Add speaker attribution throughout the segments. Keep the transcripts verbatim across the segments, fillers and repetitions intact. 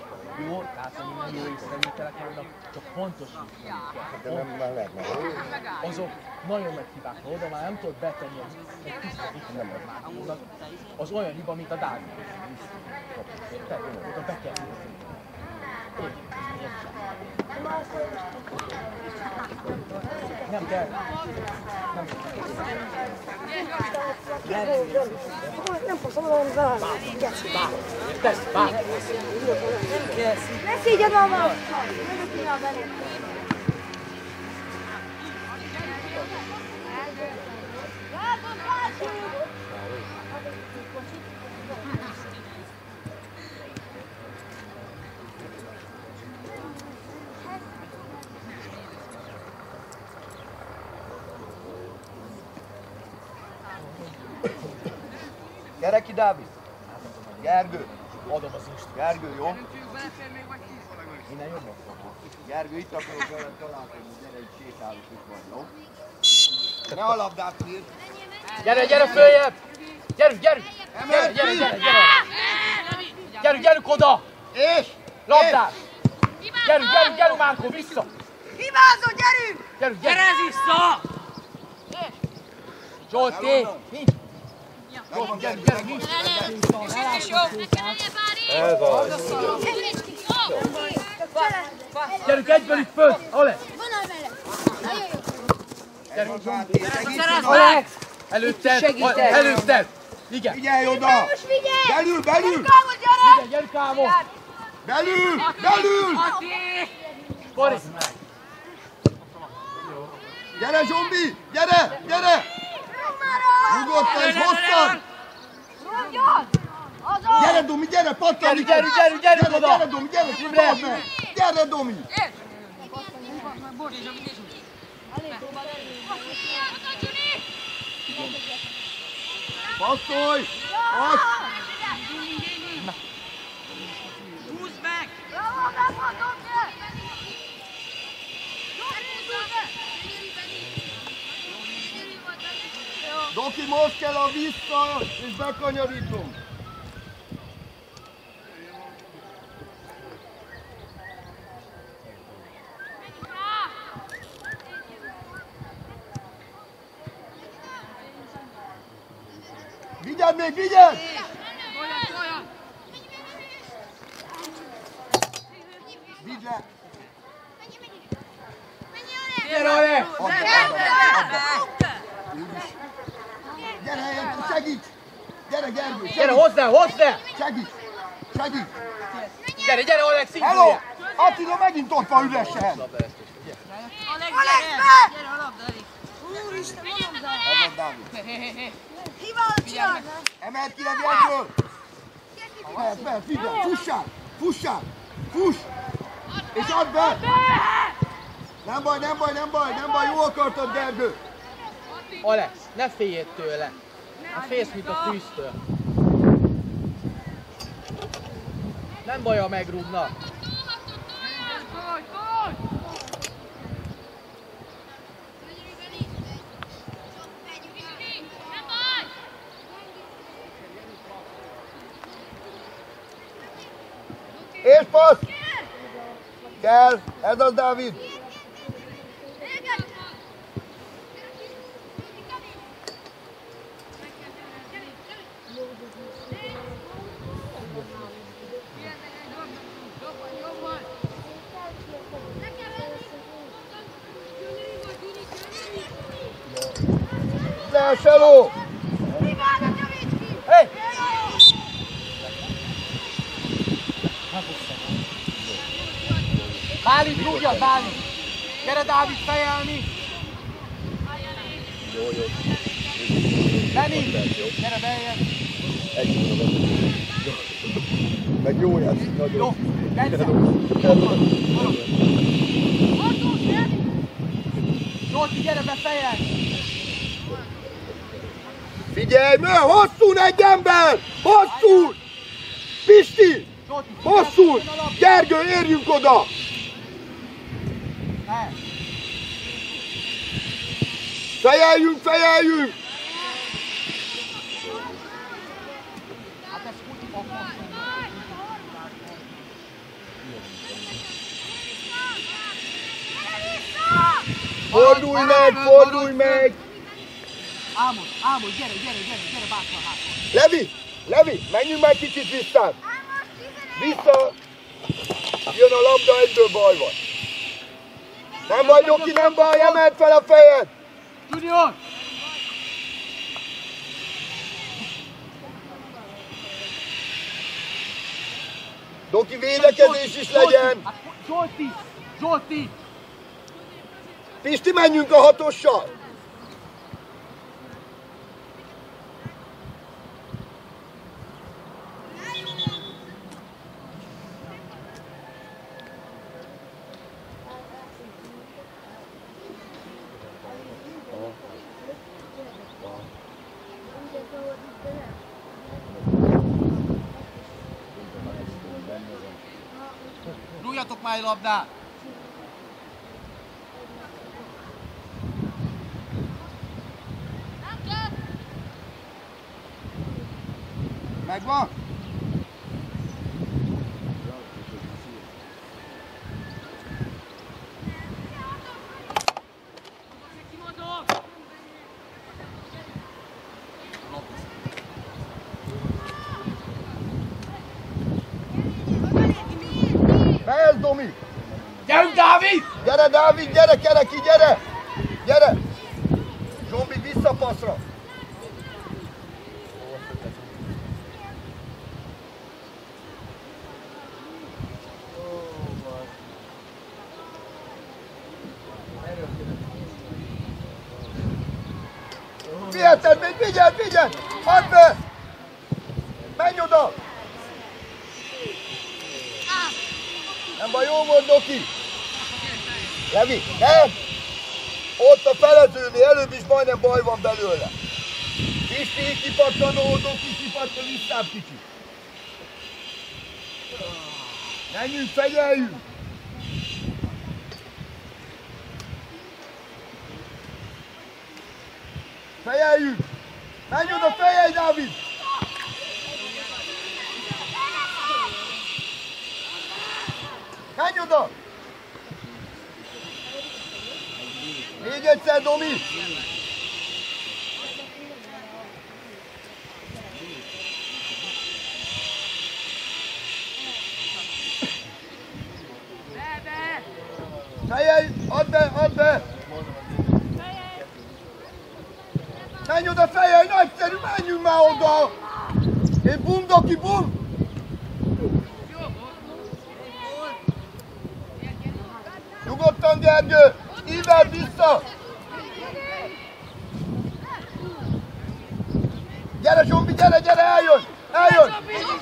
Speaker 1: Jó, tehát hogy jó észrevételek vannak, csak pontosítani
Speaker 2: De
Speaker 1: kell.
Speaker 2: nem már lehet meg.
Speaker 1: Azok nagyon nagy hibák, ha oda már nem tudod betenni egy, egy tiszta hitemet Márkónak, az olyan hiba, mint a Dávid. Érted? Oda be kell hívni. Nem kell. Nem kell.
Speaker 3: Nem posso andare da cazzo.
Speaker 1: Tesz, bár.
Speaker 3: Ne szígyed magad! Va bene.
Speaker 2: Gyere ki, Dávid! Gergő!
Speaker 1: Adom az institút.
Speaker 2: Gergő, jó?
Speaker 1: Innen jobban.
Speaker 2: Gergő, itt akarok veled találkozni, gyere, itt sétálunk, itt vagy, jó? Ne a labdát nyírt!
Speaker 1: Gyere, gyere följebb! Gyerünk, gyerünk! Gyere, gyere, gyere, gyere! Gyerünk, gyerünk oda!
Speaker 2: És!
Speaker 1: Labdát! Gyerünk, gyerünk, gyerünk, Márkó, vissza!
Speaker 3: Hibázó, gyerünk!
Speaker 1: Gyerünk, gyerünk! Gyere vissza! Zsolti! Nincs! Zsolti, gyerünk, gyerünk, nincs!
Speaker 2: Ez az!
Speaker 1: Gyerünk egyből itt föl! Alex!
Speaker 3: Vonal mellett!
Speaker 1: Gyerünk!
Speaker 2: Segíts!
Speaker 1: Alex! Előtted! Előtted! Igen!
Speaker 2: Figyelj oda!
Speaker 3: Most figyelj!
Speaker 2: Belül, belül!
Speaker 1: Igen, gyerünk Ámon!
Speaker 2: Belül! Belül!
Speaker 1: Bori!
Speaker 2: Gyere, Zsombi! Gyere! Gyere! Nyugodtan és hosszan!
Speaker 3: Rúgjon!
Speaker 2: Gyere, Domi, gyere, pattanj!
Speaker 1: Gyerünk, gyerünk, gyerünk oda!
Speaker 2: Gyere, Domi, gyere, gyere, meg! Gyere, Domi! Passzolj! Passz!
Speaker 4: Húzd meg!
Speaker 3: Bravo, bravo, dobja!
Speaker 2: Doki, most kell a vissza, és bekanyarítunk. Vigyázz még, vigyázz! Vidd le!
Speaker 1: Gyere, Alex!
Speaker 2: Add be, add be, add be! Úgyis. Gyere, helyett, segíts! Gyere, Gergő, segíts!
Speaker 1: Gyere, hozzá, hozzá!
Speaker 2: Segíts! Segíts!
Speaker 1: Gyere, gyere, Alex, így
Speaker 2: Hello!
Speaker 1: fújja!
Speaker 2: Attila megint ott van üresen!
Speaker 4: Alex,
Speaker 3: Alex,
Speaker 4: gyere! Gyere a labda elé!
Speaker 3: Úristen, mondom, de...
Speaker 2: Ez a Dávid.
Speaker 3: Hibát csinálj!
Speaker 2: Emeld ki a Gergő! Mehet, mehet, figyelj, fussál! Fussál! Fuss! És add be! Nem baj, nem baj, nem baj, nem baj, jó akartad, Gergő!
Speaker 1: Alex, ne féljél tőle! Ne félsz, mint a tűztől! Nem baj, ha megrúgnak!
Speaker 2: És passz! Kell, ez az, Dávid! Seló!
Speaker 1: Hey! Bálint rúgja, Bálint! Gyere, Dávid, fejelni!
Speaker 2: Jó, jó.
Speaker 1: Benni! Gyere, beljön!
Speaker 2: Meg jó játszik, nagyon.
Speaker 1: Jó, Bence! Zsolti, gyere be fejelni!
Speaker 2: Figyelj, mert hosszú egy ember! Hosszú! Pisti! Hosszú! Gergő, érjünk oda! Fejeljünk, fejeljünk! Fordulj meg, fordulj meg!
Speaker 4: Ámos, Ámos, gyere, gyere, gyere, gyere bátran hátra.
Speaker 2: Levi, Levi, menjünk már kicsit vissza! Vissza! Jön a labda, egyből baj van. Nem baj, Doki, nem baj, emeld fel a fejed!
Speaker 4: Junior!
Speaker 2: Doki, védekezés is legyen!
Speaker 4: Zsolti! Zsolti!
Speaker 2: Pisti, menjünk a hatossal!
Speaker 4: Rúgjatok már egy labdát!
Speaker 2: Megvan? Mehetsz, Domi!
Speaker 1: Gyerünk, Dávid!
Speaker 2: Gyere, Dávid, gyere, Kereki, gyere! Gyere! Zsombi, vissza passzra! Viheted még, vigyeld, vigyeld! Add be! Menj oda! Nem baj, jó volt, Doki! Levi, nem! Ott a felezőnél, előbb is majdnem baj van belőle. Pisti, kipattanó, Doki, kipattan visszább kicsit. Menjünk, fegyeljünk! Fejeljünk! Menj oda, fejelj, Dávid! Menj oda! Még egyszer, Domi! Fejelj! Add be, add be! Menj oda, fejelj! Nagyszerű, menjünk már oda! Én bum, Doki, bum! Nyugodtan, Gergő! Íveld vissza! Gyere, Zsombi, gyere, gyere, eljön! Eljön!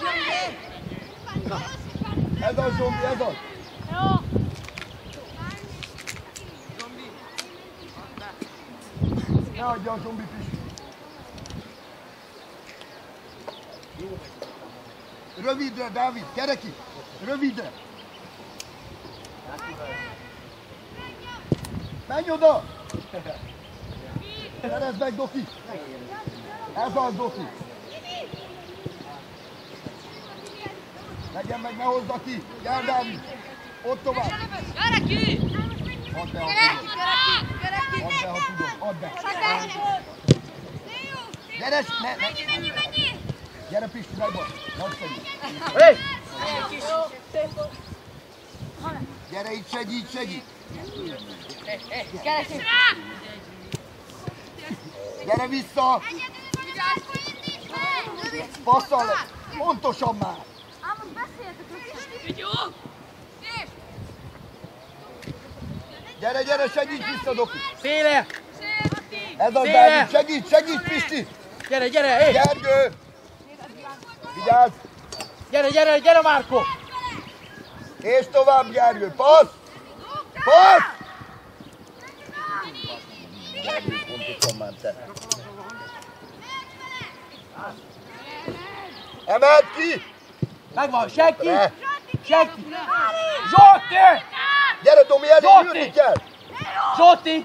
Speaker 2: Ez az, Zsombi, ez az! Ne adja a Zsombi, Pisti! Rövidre, Dávid, Kereki! Rövidre! Menj oda! Szerezd meg, Doki! Ez az, Doki! Legyen meg, ne hozza ki! Gyere, Dávid! Ott tovább!
Speaker 3: Gyere ki!
Speaker 2: Add be, ha tudod! Add be, ha tudod! Add be! Gyere, ne, ne!
Speaker 3: Mennyi, mennyi, mennyi!
Speaker 2: Gyere, Pisti, megvan! Nagyszerű!
Speaker 1: Hé!
Speaker 2: Gyere, itt segít, segít! Gyere vissza! Passzal le! Pontosan már!
Speaker 3: Ám most beszéljetek össze!
Speaker 2: Gyere, gyere, segíts vissza, Doki!
Speaker 1: Széle!
Speaker 2: Ez az,
Speaker 1: Széle!
Speaker 2: Dávid, segíts, segíts, Pisti!
Speaker 1: Gyere, gyere, hé!
Speaker 2: Gergő! Vigyázz!
Speaker 1: Gyere, gyere, gyere, Márko!
Speaker 2: És tovább, Gergő! Passz! Passz! Gergő, pontosan már te. Emeld ki!
Speaker 1: Megvan, senki!
Speaker 2: Re.
Speaker 1: Senki! Zsolti!
Speaker 2: Gyere, Tomi, elé
Speaker 1: Zsolti!
Speaker 2: jönni kell!
Speaker 1: Zsolti!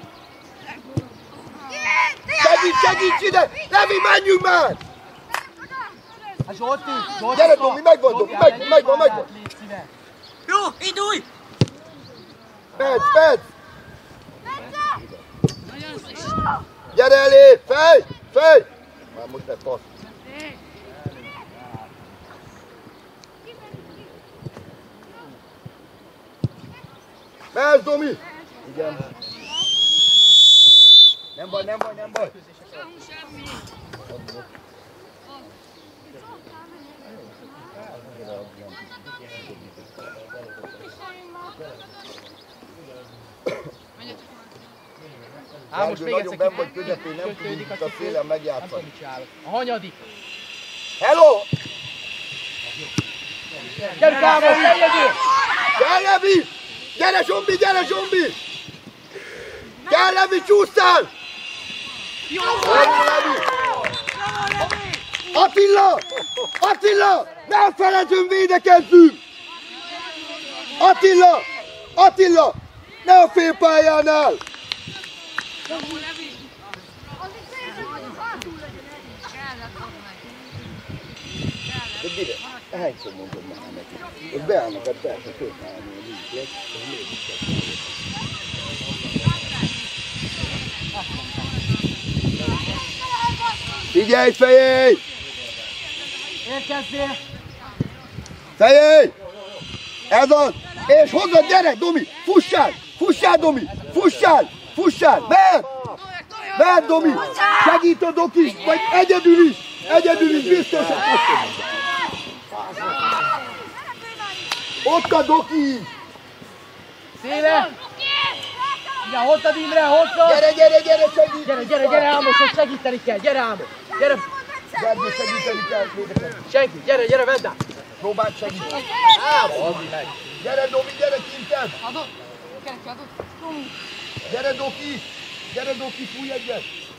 Speaker 2: Segíts, segíts ide! Levi, menjünk már!
Speaker 1: Hát Zsolti! Zsolti!
Speaker 2: Gyere, Tomi, megvan, Tomi, megvan, megvan, megvan!
Speaker 4: Jó, indulj!
Speaker 2: Perc, perc! Gyere elé! Fej! Fej! Már most egy passz. Mehetsz, Domi! Igen. Nem baj, nem baj, nem baj.
Speaker 1: Á, most még egyszer
Speaker 2: benn vagy közepén, nem tudjuk a szélen megjátszani.
Speaker 1: A hanyadik.
Speaker 2: Hello!
Speaker 1: Gyere, Kámos, legyedő!
Speaker 2: Gyere, Levi! Gyere, Zsombi, gyere, Zsombi! Gyere, Levi, csúsztál!
Speaker 4: Jó!
Speaker 2: Levi! Attila! Attila! Nem felejtünk, védekezzünk! Attila! Attila! Ne a félpályánál! De mire? Hányszor mondod már neki? Ott beállnak, hát persze, félpályán nincs, ez miért nincs? Figyelj, fejély!
Speaker 4: Érkezzél!
Speaker 2: Fejély! Ez az! És hozzad, gyere, Domi! Fussál! Fussál, Domi! Fussál! Fussál! Mert! Mert, Domi! Segít a Doki! Vagy egyedül is! Egyedül is biztos, hogy megszabad! Ott a Doki!
Speaker 1: Széle! Igen, hozzad, Imre, hozzad!
Speaker 2: Gyere, gyere, gyere, segít!
Speaker 1: Gyere, gyere, gyere, Ámos, hogy segíteni kell, gyere, Ámos! Gyere!
Speaker 2: Gergő, segíteni kell, védekezni.
Speaker 1: Senki, gyere, gyere, vedd át!
Speaker 2: Próbáld segíteni.
Speaker 1: Ámos! Meg!
Speaker 2: Gyere, Domi, gyere, kinted!
Speaker 4: Adod! Kereke, adod!
Speaker 2: Gyere, Doki! Gyere, Doki, fújj egyet!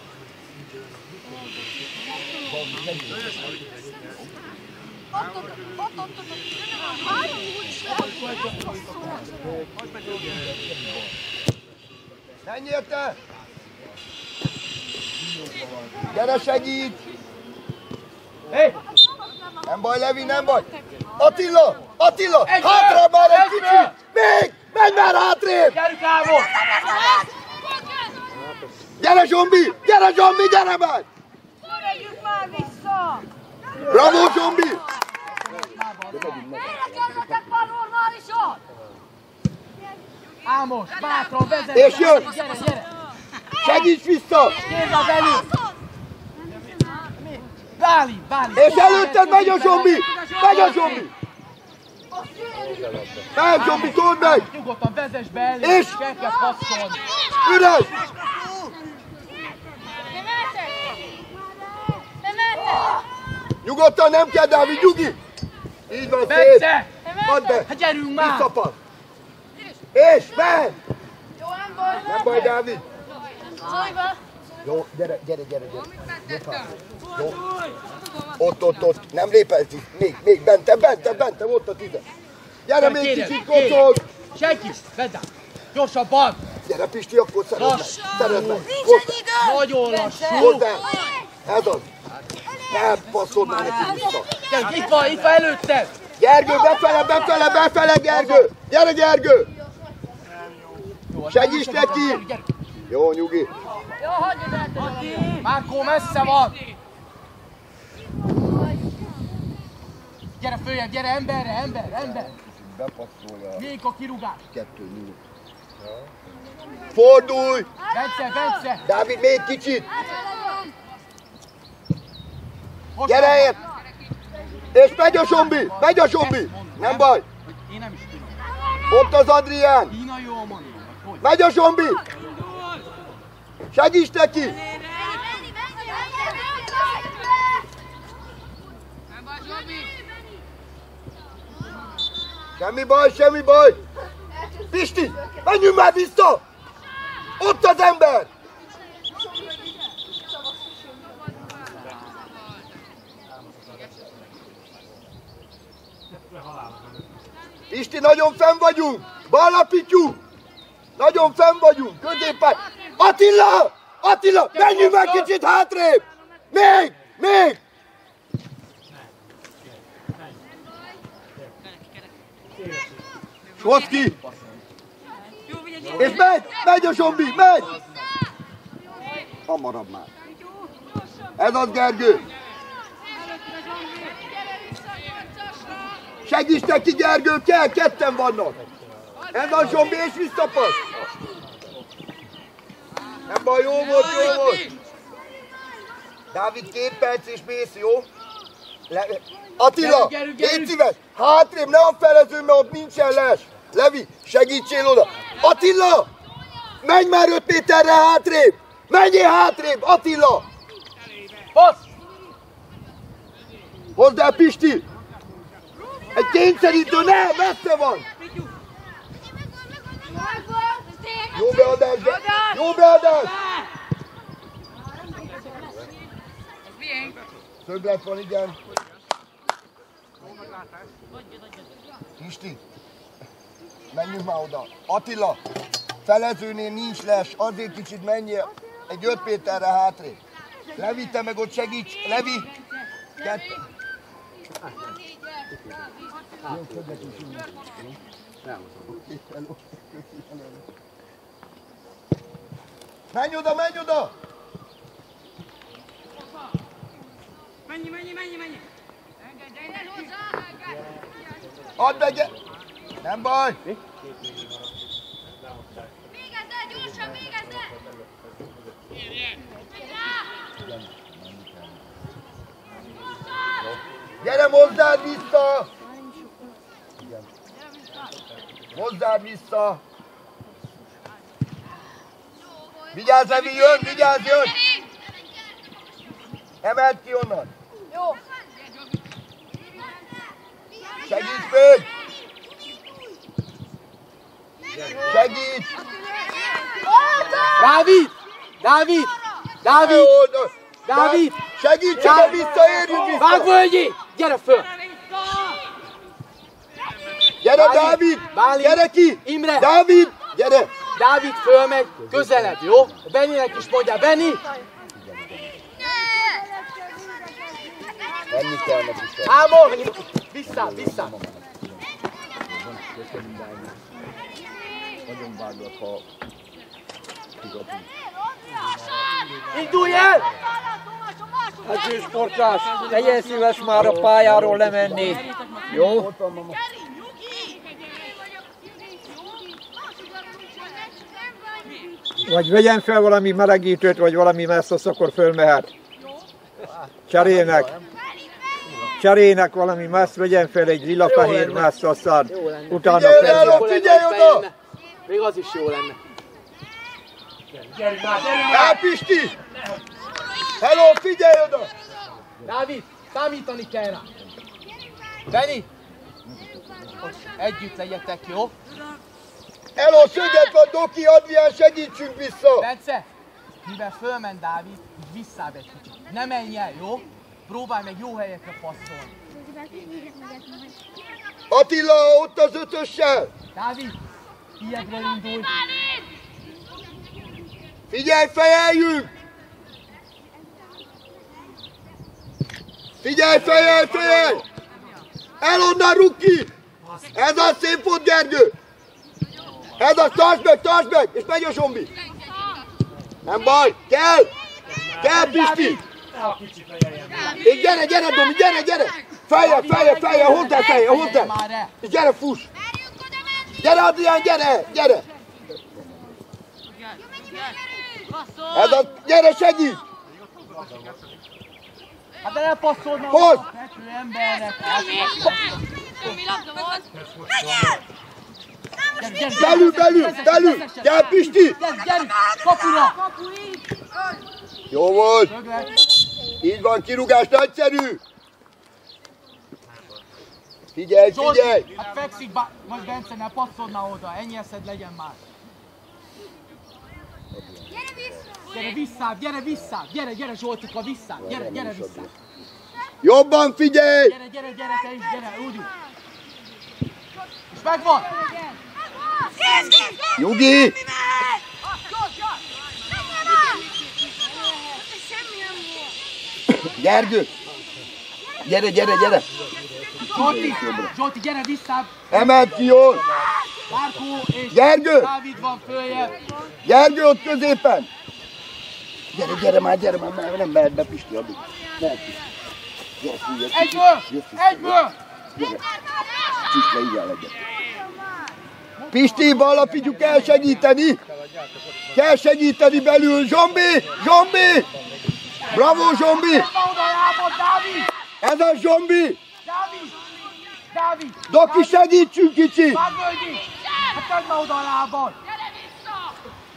Speaker 2: Menjél te! Gyere, segít!
Speaker 1: Hé!
Speaker 2: Nem baj, Levi, nem baj! Attila! Attila!
Speaker 1: Egyre!
Speaker 2: Hátrább már egy
Speaker 1: Egyre!
Speaker 2: kicsit! Még! Menj már hátrébb!
Speaker 1: Gyerünk, Ámos!
Speaker 2: Gyere, Zsombi! Gyere, Zsombi, gyere már!
Speaker 3: Vegyük már vissza!
Speaker 2: Bravo, Zsombi!
Speaker 3: Miért kezdetek már normálisan?
Speaker 1: Ámos, bátran, vezet!
Speaker 2: És jön!
Speaker 1: Gyere, gyere!
Speaker 2: Segíts vissza!
Speaker 1: Kérd az elő! Bálint, Bálint!
Speaker 2: És előtted megy a Zsombi! Megy a Zsombi! Megy, Zsombi, told meg!
Speaker 1: Nyugodtan vezess be elő,
Speaker 2: És?
Speaker 1: kell kell passzolni!
Speaker 2: Üres!
Speaker 3: Te mehetek? Te mehetek?
Speaker 2: Nyugodtan, nem kell, Dávid, nyugi! Így van, szép!
Speaker 1: Betze!
Speaker 2: Add be!
Speaker 1: Hát gyerünk már!
Speaker 2: Visszapad! És, menj!
Speaker 3: Jó, nem baj.
Speaker 2: Nem baj, Dávid!
Speaker 3: Zoliba.
Speaker 2: Jó, gyere, gyere, gyere, gyere! Jó. Ott, ott, ott! Nem lépelsz itt! Még, még, bentem, bentem, bentem, ott a tize! Gyere, még
Speaker 1: Kérem,
Speaker 2: kicsit,
Speaker 1: kérem.
Speaker 2: kocog!
Speaker 1: Senki! Vedd át! Gyorsabban!
Speaker 2: Gyere, Pisti, akkor szered meg!
Speaker 1: Lass.
Speaker 2: Szered meg!
Speaker 3: Nincsen
Speaker 2: Hozzá!
Speaker 3: idő.
Speaker 1: Nagyon lassú!
Speaker 2: Hozzá! Ez az! Nem passzol már neki vissza!
Speaker 1: Gyerünk, itt van, itt van előtted!
Speaker 2: Gergő, befele, befele, befele, Gergő! Gyere, Gergő!
Speaker 1: Jó,
Speaker 2: Segíts
Speaker 1: gyerünk,
Speaker 2: neki!
Speaker 1: gyerünk, gyerünk.
Speaker 2: Jó, nyugi!
Speaker 3: Jó, hagyjad el.
Speaker 1: Márkó messze van! Gyere följebb, gyere emberre, ember, ember!
Speaker 2: Bepasszolja
Speaker 1: Miénk a kirúgás!
Speaker 2: kettő null. Fordulj!
Speaker 1: Bence, Bence!
Speaker 2: Dávid, még kicsit!
Speaker 1: Most
Speaker 2: Gyere
Speaker 1: van.
Speaker 2: ért! És megy a Zsombi! Megy a Zsombi! Nem baj!
Speaker 1: Hogy én nem is tudom.
Speaker 2: Ott az Adrián!
Speaker 1: Kína jól mondom. Hogy?
Speaker 2: Megy a Zsombi! Segíts neki!
Speaker 3: Menj, menj, menj, menj.
Speaker 2: Semmi baj, semmi baj! Pisti, menjünk már vissza! Ott az ember! Pisti, nagyon fenn vagyunk! Ballapítjuk! Nagyon fenn vagyunk! Középen! Attila! Attila! Menjünk már kicsit hátrébb! Még! Még! Hozd ki! És megy! Megy a Zsombi! Megy! Hamarabb már. Ez az, Gergő. Segíts neki, Gergő, kell, ketten vannak. Ez a Zsombi, és visszapasz. Nem baj, jó volt, jó volt. Dávid, két perc és mész, jó? Le... Attila, légy szíves, hátrébb, ne a felező, mert ott nincsen les. Levi, segítsél oda. Attila, menj már öt méterre hátrébb. Menjél hátrébb, Attila.
Speaker 1: Passz!
Speaker 2: Hozd el, Pisti. Egy kényszerítő, ne, messze van. Jó beadás, be... jó beadás. Szöglet van, igen. Pisti, menjünk már oda. Attila, felezőnél nincs les, azért kicsit menjél egy öt méterre hátrébb. Levi, te meg ott segíts. Levi, kettő. Menj oda, menj oda!
Speaker 3: Menj, menj, menj, menj!
Speaker 2: Add meg! Nem baj!
Speaker 3: Végezd el, gyorsan, végezd el!
Speaker 2: Gyere hozzád vissza! Hozzád vissza! Vigyázz, Levi, jön, vigyázz, jön! Emeld ki onnan!
Speaker 3: Jó!
Speaker 2: Segíts még! Segíts!
Speaker 1: Dávid! Dávid! Dávid! Dávid!
Speaker 2: Segíts, oda visszaérjünk vissza!
Speaker 1: Vágj, Völgyi! Gyere föl!
Speaker 2: Gyere, Dávid! Gyere ki!
Speaker 1: Imre!
Speaker 2: Dávid! Gyere!
Speaker 1: Dávid fölmegy, közelebb, jó? Benninek is mondja, Benni!
Speaker 2: Enni kell neki sem.
Speaker 1: Ámon! Vissza, vissza!
Speaker 2: Nagyon váglak, ha kigadunk.
Speaker 1: Indulj el!
Speaker 5: Edző sportás, legyen szíves már a pályáról lemenni. Jó? Vagy vegyen fel valami melegítőt, vagy valami messzos, akkor fölmehet. Cserélnek. Cserélnek valami messz, vegyen fel egy lila-fehér messz, aztán utána
Speaker 2: Figyelj
Speaker 5: kezdjük.
Speaker 2: oda, figyelj oda!
Speaker 1: Még az is jó lenne.
Speaker 2: El, Pisti! Hello, figyelj oda!
Speaker 1: Dávid, számítani kell rá. Benni! Együtt legyetek, jó?
Speaker 2: Hello, szöget van, Doki, Adrián, segítsünk vissza!
Speaker 1: Bence, mivel fölment Dávid, így visszább egy kicsit. Ne menj el, jó? Próbálj meg jó helyekre passzolni.
Speaker 2: Attila, ott az ötössel!
Speaker 1: Dávid, kiebről indulj.
Speaker 2: Figyelj, fejeljünk! Figyelj, fejelj, fejelj! El onnan, Rukki! Ez a szép volt, Gergő! Ez a, tartsd meg, tartsd meg! És megy a Zsombi! Nem baj, kell! Kell, Pisti! És gyere, gyere, Domi, gyere, gyere! Feljel, feljel, feljel, hozd el, feljel, hozd el! És gyere, fuss! Gyere, Adrián, gyere, gyere! Ez a, gyere, segíts!
Speaker 1: Hát de ne passzolj ma
Speaker 2: Hozd!
Speaker 1: a fekvő embernek!
Speaker 3: Semmi labda volt!
Speaker 2: Belül, belül, belül! Gyere, Pisti!
Speaker 1: Gyere, gyere! Kapura!
Speaker 2: Jó volt!
Speaker 1: Szöglet!
Speaker 2: Így van, kirúgás nagyszerű! Figyelj,
Speaker 1: Zsolti,
Speaker 2: figyelj!
Speaker 1: hát fekszik, bá... most Bence, ne passzolj már oda, ennyi eszed legyen már. Gyere visszább, gyere visszább, gyere, gyere Zsoltika, visszább, gyere, gyere visszább.
Speaker 2: Jobban figyelj!
Speaker 1: Gyere, gyere, gyere, te is, gyere, úgy. És megvan!
Speaker 2: Nyugi! Gergő! Gyere, gyere, gyere!
Speaker 1: Zsolti, Zsolti, gyere visszább!
Speaker 2: Emeld ki jól!
Speaker 1: Márkó és
Speaker 2: Gergő!
Speaker 1: Dávid van följebb.
Speaker 2: Gergő ott középen! Gyere, gyere már, gyere már, már nem mehet be Pisti, addig. Mehet Pisti. Gyere, fúj, jössz.
Speaker 1: Egyből! Egyből!
Speaker 2: Gyere. Csüss le, így el egyet. Pisti, Ballapítjuk kell segíteni. Kell segíteni belül. Zsombi! Zsombi! Bravo, Zsombi! Ez a Zsombi!
Speaker 1: Dávid! Dávid!
Speaker 2: Doki, segítsünk kicsit!
Speaker 1: Vágvölgyi! Hát tedd már oda a lábad!
Speaker 3: Gyere vissza!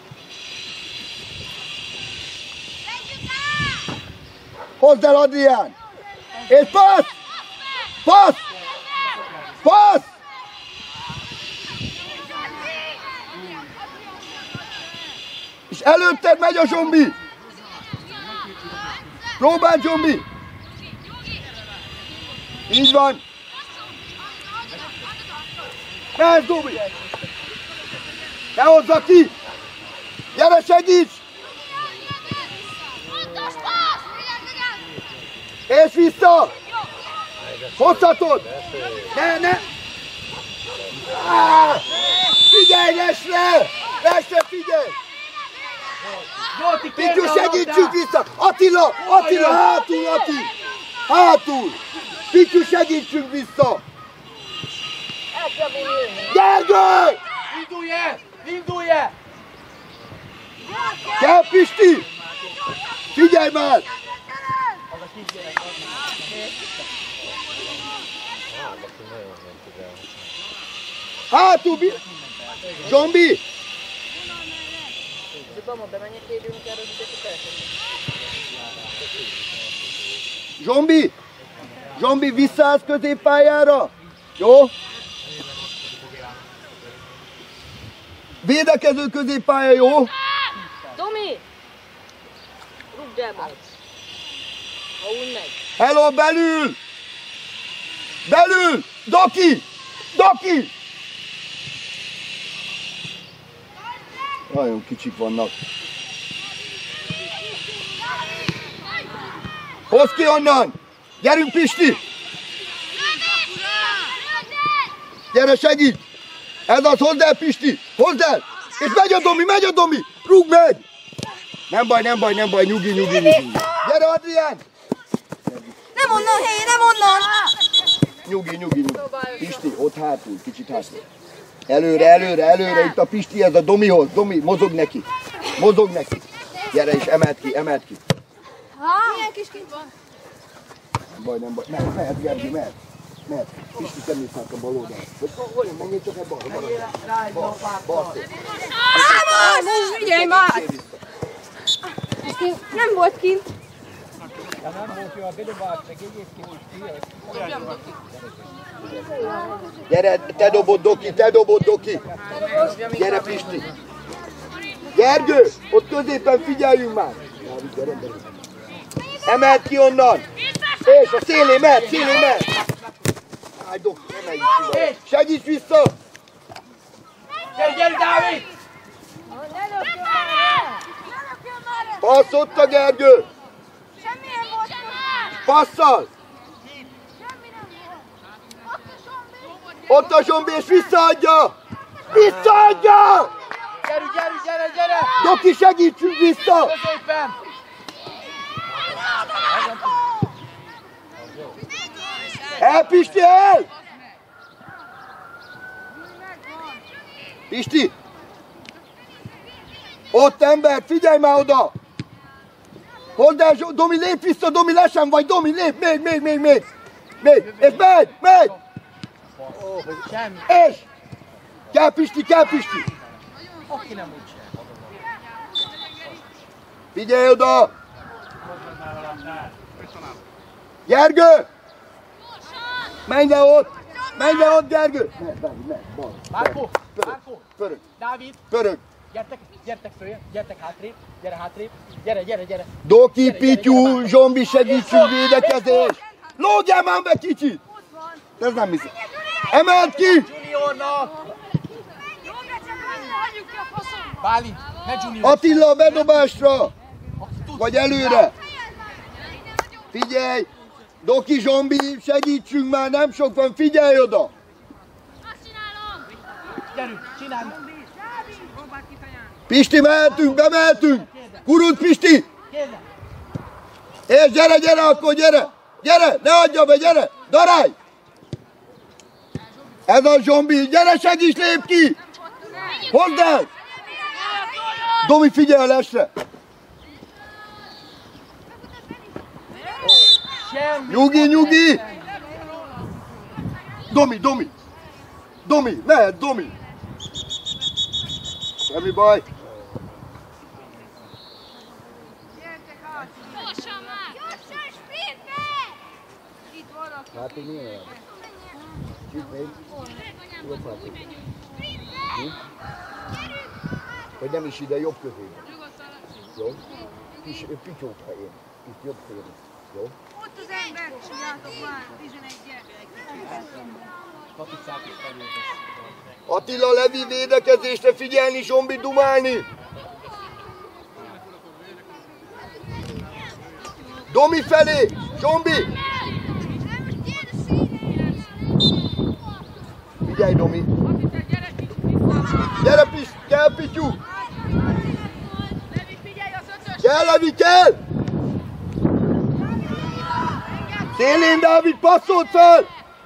Speaker 2: Hozd el, Adrián! És passz! Passz! Passz! És előtted megy a Zsombi! Próbáld, Zsombi! Így van! Menj, Zsombi! Ne hozza ki! Gyere, segíts! És vissza! Hozhatod! Ne, ne! Ah! Figyelj, Lesre! Lesre, figyelj! Pityu, segítsünk vissza! Attila! Attila, hátul, Ati! Hátul! Pityu, segítsünk vissza! Gergő!
Speaker 1: Indulj el! Indulj el!
Speaker 2: Kell, Pisti! Figyelj már! Hátul! Zsombi! Zsombi! Zsombi, visszaállsz középpályára! Jó? Védekező középpálya, jó?
Speaker 6: Tomi! Rúgd el majd! Ha úgy megy!
Speaker 2: Hello, belül! Belül! Doki! Doki! Nagyon kicsik vannak. Hozd ki onnan! Gyerünk, Pisti! Gyere, segíts! Ez az, hozd el, Pisti! Hozd el! És megy a Domi, megy a Domi! Rúg meg! Nem baj, nem baj, nem baj, nyugi, nyugi, nyugi. Gyere, Adrián!
Speaker 3: Nem onnan, helyé, nem onnan!
Speaker 2: Nyugi, nyugi, nyugi. Pisti, ott hátul, kicsit hátul. Előre, előre, előre, itt a Pisti, ez a Domihoz. Domi, mozog neki. Mozog neki. Gyere és emeld ki, emeld ki.
Speaker 3: Milyen kis kint van?
Speaker 2: Nem baj, nem baj. Mehet, mehet, Gergi, mehet. Mehet. Pisti, te mész át a bal oldalra. Menjél csak ebbe a balra. Bal szél.
Speaker 3: Ámos! Figyelj már! Nem volt kint.
Speaker 2: Gyere, te dobod, Doki, te dobod, Doki. Gyere, Pisti. Gergő, ott középen figyeljünk már. Emeld ki onnan. És a szélé mehet, szélé mehet. Állj, Doki, emeljük ki. Segíts vissza.
Speaker 1: Gyere, gyere, Dávid!
Speaker 2: Passz ott a Gergő.
Speaker 3: Semmilyen volt.
Speaker 2: Passzal. Ott a Zsombi, és visszaadja. Visszaadja.
Speaker 1: Gyere, gyere, gyere, gyere!
Speaker 2: Doki, segítsünk vissza.
Speaker 1: Középen!
Speaker 2: El, Pisti, el! Pisti! Ott ember, figyelj már oda! Hozd el, Domi, lép vissza, Domi, lesen vagy, Domi, lép, még, még, még, még! Még, és megy, megy!
Speaker 1: Semmi.
Speaker 2: És! Kell, Pisti, kell, Pisti!
Speaker 1: Aki nem úgy sem.
Speaker 2: Figyelj oda! Gergő! Menj le ott! Menj le ott, Gergő! Menj, menj, menj, bal.
Speaker 1: Márkó!
Speaker 2: Pörög,
Speaker 1: Márkó!
Speaker 2: pörög,
Speaker 1: Dávid!
Speaker 2: pörög.
Speaker 1: Gyertek, gyertek följön, gyertek hátrébb, gyere hátrébb, gyere, gyere, gyere!
Speaker 2: Doki, Pityu, Zsombi, segítsünk, védekezés! Lógjál már be kicsit! Ez nem hiszem. Emeld ki!
Speaker 1: Juniornak! Bálint, ne Junior!
Speaker 2: Attila, bedobásra!
Speaker 1: Aki tud.
Speaker 2: Vagy előre! Figyelj! Doki, Zsombi, segítsünk már, nem sok van, figyelj oda!
Speaker 3: Azt csinálom!
Speaker 1: Gyerünk, csinálj!
Speaker 2: Pisti, mehetünk, bemehetünk! Kurult, Pisti! És gyere, gyere akkor, gyere! Gyere, ne adja be, gyere! Darálj! Ez a Zsombi, gyere, segíts, lép ki! Hozd el! Domi, figyelj a lesre! Nyugi, nyugi! Domi, Domi! Domi, mehet, Domi! Semmi baj!
Speaker 3: Gyorsan már! Gyorsan, sprintbe! Itt valaki.
Speaker 2: Hát így milyen? Itt még? Vagy nem is ide, jobb közébe. Jó? Kis pityók helyén. Itt jobb helyén. Jó?
Speaker 3: Ott az ember, csináltok már, tizenegyet.
Speaker 2: Attila, Levi védekezésre figyelni, Zsombi dumálni! Domi felé! Zsombi! Figyelj, Domi! Gyere, Pis! Kell, Pityu! Kell, Levi, kell! Szélén, Dávid, passzolt fel!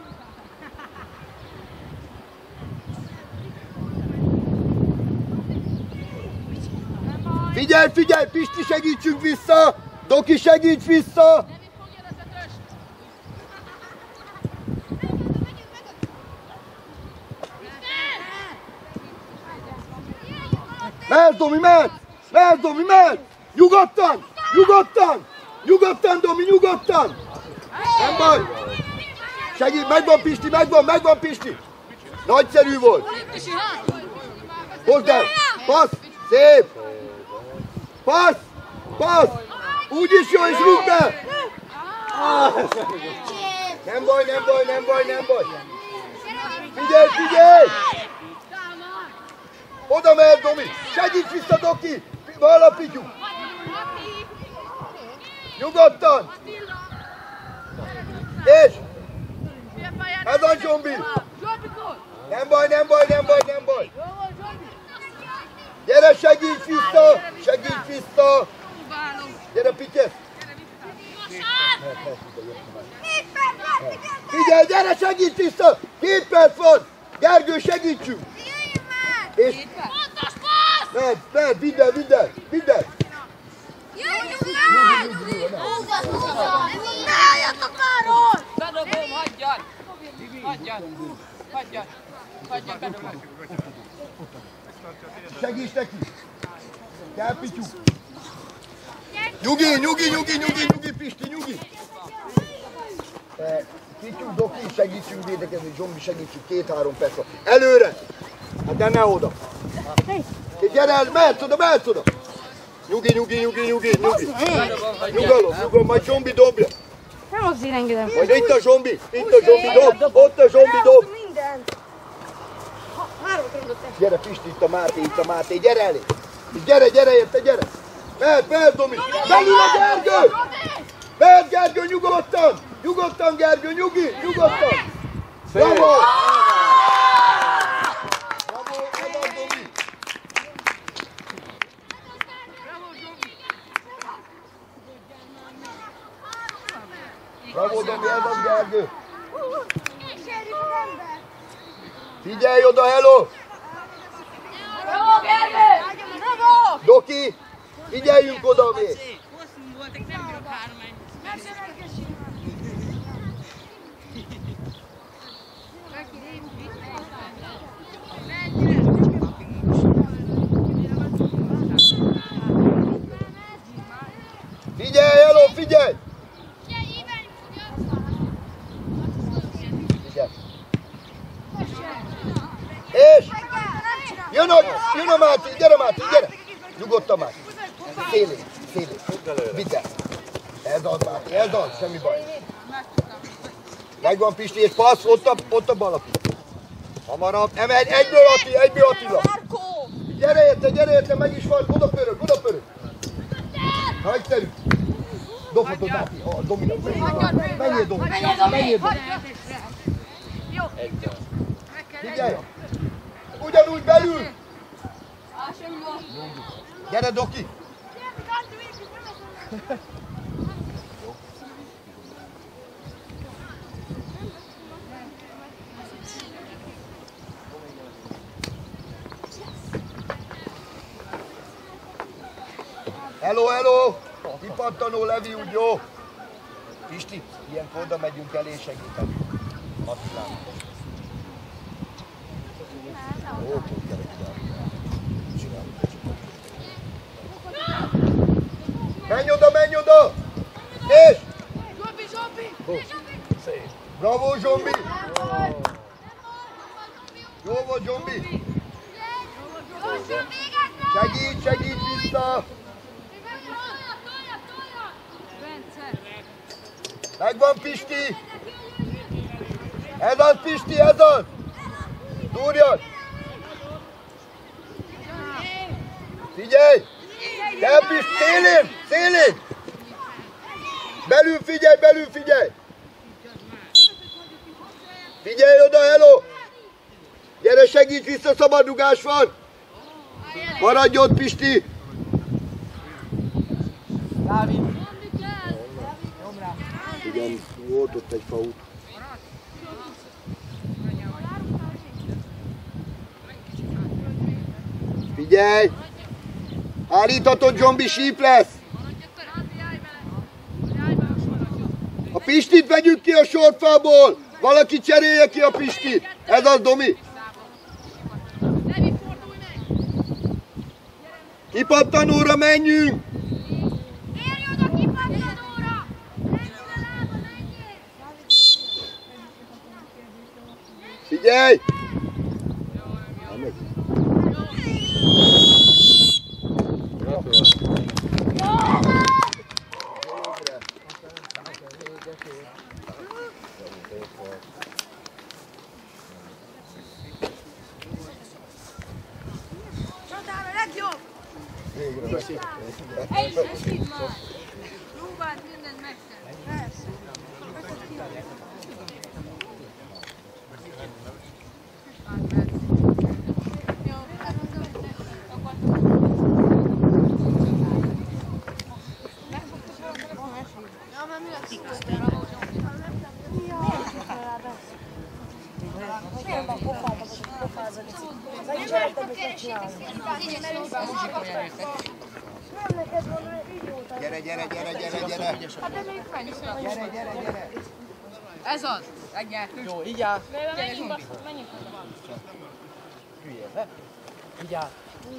Speaker 2: Figyelj, figyelj, Pisti, segítsünk vissza! Doki, segíts vissza! Mehetsz, Domi, mehetsz! Mehetsz, Domi, mehetsz! Nyugodtan! Nyugodtan! Nyugodtan, Domi, nyugodtan! Nem baj! Segít, megvan Pisti, megvan, megvan Pisti! Nagyszerű volt! Hozd el! Passz! Szép! Passz! Passz! Úgyis jó, és rúgd be! Nem baj, nem baj, nem baj, nem baj! Figyelj, figyelj! Oda mehet, Domi! Segíts vissza, Doki! Vala, Pityu! Nyugodtan! És! Ez a Zsombi! Nem baj, nem baj, nem baj, nem baj! Gyere, segíts vissza! Segíts vissza! Gyere, Pityes! Figyelj, gyere, segíts vissza! Két perc van! Gergő, segítsünk! És... Mehet, mehet, vidd el, vidd el, vidd el!
Speaker 3: Ne álljatok már ott!
Speaker 4: Bedobom, hagyjad! Hagyjad! Hagyjad! Hagyjad, bedobom!
Speaker 2: Segíts neki! Kell, Pityu! Nyugi, nyugi, nyugi, nyugi, nyugi, Pisti, nyugi! Pityu, Doki, segítsünk védekezni, Zsombi, segítsünk, két-három perc van. Előre! Hát de ne oda! Gyere el, mehetsz oda, mehetsz oda! Nyugi, nyugi, nyugi, nyugi, nyugi! Nyugalom, nyugalom, majd Zsombi dobja!
Speaker 3: Nem azért engedem.
Speaker 2: Majd itt a Zsombi, itt a Zsombi dob, ott a Zsombi dob! Gyere Pisti, itt a Máté, itt a Máté, gyere elé! És gyere, gyere érte, gyere! Mehet, mehet Domi! Belül a Gergő! Mehet Gergő, nyugodtan! Nyugodtan Gergő, nyugi, nyugodtan! Bravo! Bravo, ez a Domi! Bravo Domi, ez az Gergő! Figyelj oda, hello!
Speaker 3: Bravo, Gergő! Bravo!
Speaker 2: Doki, figyeljünk oda még!
Speaker 4: Hosszú voltak, nem bírok három ennyi.
Speaker 2: Figyelj, hello, figyelj! Figyelj! És! Jön a, jön a Máté, gyere Máté, gyere! Nyugodtan Máté! Szélén, szélén, vidd el! Ez az Máté, ez az, semmi baj! Megvan Pisti, és passz, ott a, ott a bal Attila! Hamarabb, emelj, egyből Ati, egyből Attila! Gyere érte, gyere érte, meg is van, oda pörög, oda pörög! Nagyszerű! Dobhatod Máté, a dominant, menjél Domi, menjél Domi! Figyelj! Ugyanúgy belül! Gyere Doki! Hello, hello! Kipattanó, Levi, úgy jó? Pisti, ilyenkor oda megyünk elé segíteni. Attilán. Ó, gyere ide. Csináljuk. Menj oda, menj oda! És!
Speaker 3: Zsombi, Zsombi!
Speaker 1: Szép.
Speaker 2: Bravo, Zsombi! Jó volt, Zsombi! Segít, segít vissza! Megvan, Pisti! Ez az, Pisti, ez az! Durjon! Figyelj! Te, Pisti, szélén! Szélén! Belül figyelj, belül figyelj! Figyelj oda, hello! Gyere, segíts vissza, szabadrugás van! Maradj ott, Pisti!
Speaker 4: Dávid.
Speaker 2: Igen, volt ott egy faút. Figyelj! Állíthatod, Zsombi, síp lesz! A Pistit vegyük ki a sorfából! Valaki cserélje ki a Pistit! Ez az, Domi! Kipattanóra menjünk!
Speaker 3: Érj oda kipattanóra! Menj oda lába, menjél!
Speaker 2: Figyelj!
Speaker 3: Csodál a legjobb!
Speaker 7: Ej, esküd már! Próbáld mindent megtenni. Persze. Ja, men mi lesz?
Speaker 8: Miért van pofába, vagy pofázani? Nem értem, hogy mit csinálni. Nem neked van, így voltál.
Speaker 2: Gyere, gyere, gyere, gyere, gyere!
Speaker 8: Hát de még fenn.
Speaker 2: Gyere, gyere, gyere!
Speaker 4: Ez az. Megnyertük.
Speaker 1: Jó, így áll.
Speaker 6: Menjünk be, menjünk be.
Speaker 1: Hülye, ne? Így áll.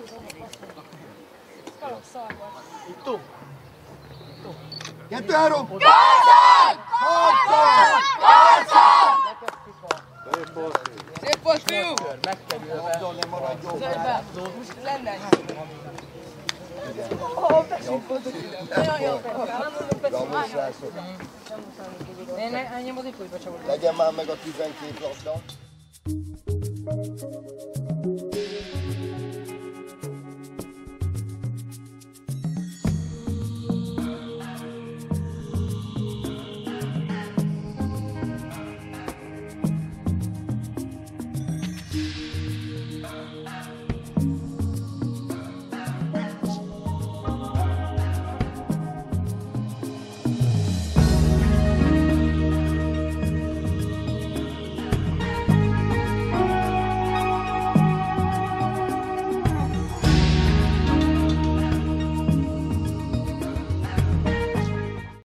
Speaker 6: Kalok szarba.
Speaker 1: Ittunk.
Speaker 2: Kettő, három!
Speaker 3: Garcon! Garcon!
Speaker 1: Szép volt.
Speaker 4: Szép volt, fiú!
Speaker 1: Kör, megkerülve.
Speaker 2: Labda, ne maradjon
Speaker 4: Zöldbe.
Speaker 2: fel!
Speaker 4: Lenne egy.
Speaker 6: Nagyon jó.
Speaker 2: Bravo, srácok!
Speaker 4: Én ennyi az ipújba csavarok.
Speaker 2: Legyen már meg a tizenkét labda.